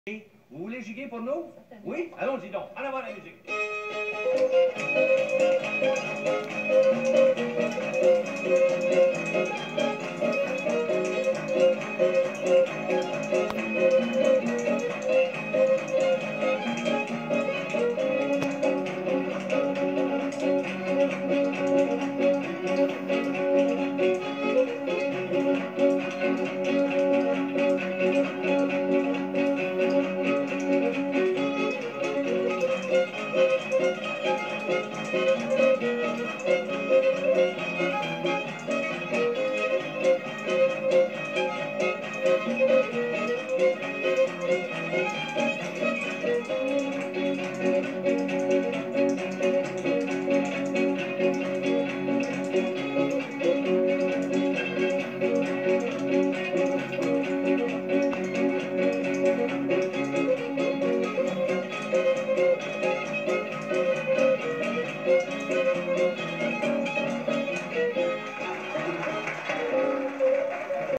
Vous voulez giguer pour nous? Oui? Allons-y donc. En avant la musique.